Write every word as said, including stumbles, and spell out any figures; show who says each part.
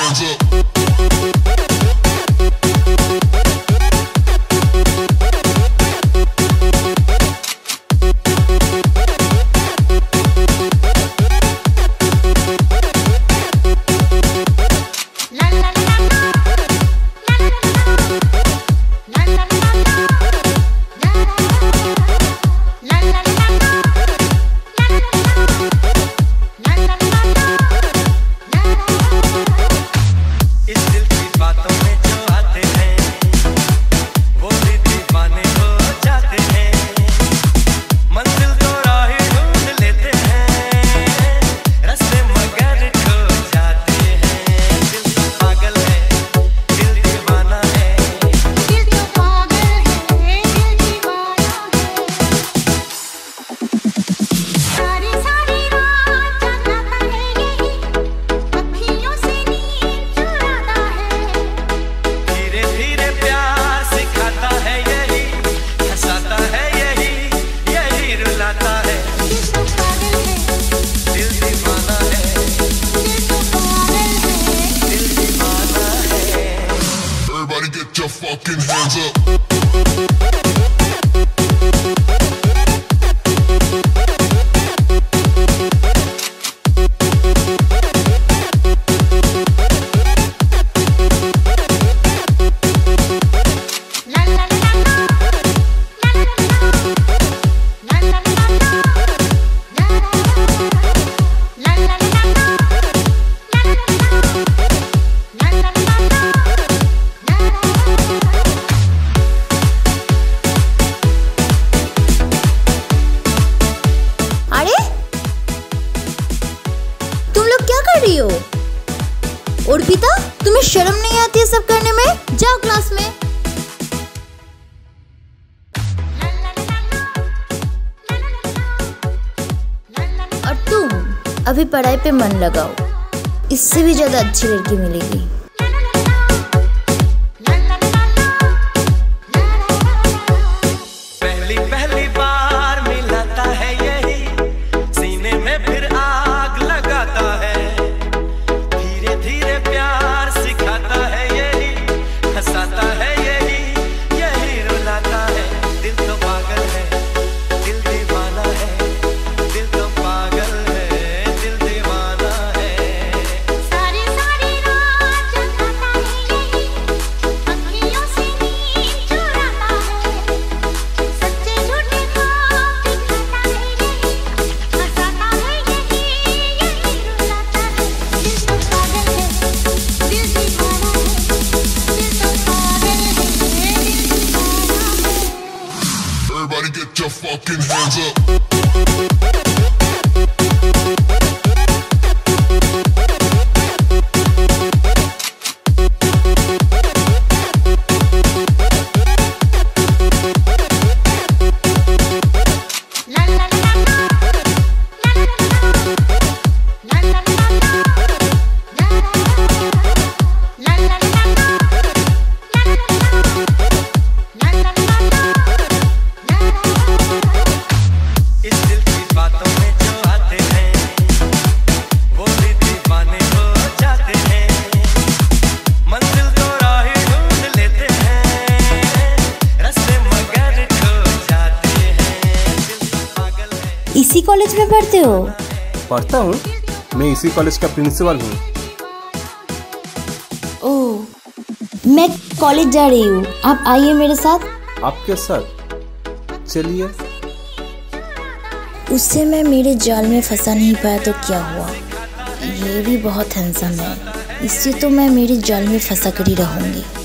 Speaker 1: hands up. Get your fucking hands up.
Speaker 2: Arpita, तुम्हें शर्म नहीं आती है सब करने में? जाओ क्लास में। और तुम अभी पढ़ाई पे मन लगाओ, इससे भी ज्यादा अच्छी लड़की मिलेगी।
Speaker 3: पहली पहली बार मिलाता है यही, सीने में फिर आग लगाता है। प्यार सिखाता है यही, हंसाता है यही, यही रुलाता है। दिल तो पागल है, दिल दीवाना है, दिल तो पागल है, दिल दीवाना है।
Speaker 4: सारी सारी रात जगाता है यही, अखियों से नींद चुराता है। सच्चे झूठे ख्वाब दिखाता है यही, हंसाता है यही, यही रुलाता है। दिल तो पागल है,
Speaker 1: Everybody get your fucking hands up.
Speaker 2: इसी कॉलेज में पढ़ते हो?
Speaker 5: पढ़ता हूँ, मैं इसी कॉलेज का प्रिंसिपल हूँ।
Speaker 2: ओह, मैं कॉलेज जा रही हूँ, आप आइए मेरे साथ।
Speaker 5: आपके साथ? चलिए।
Speaker 2: उससे मैं मेरे जाल में फंसा नहीं पाया तो क्या हुआ? ये भी बहुत हैंडसम है, इससे तो मैं मेरे जाल में फंसा कर ही रहूँगी।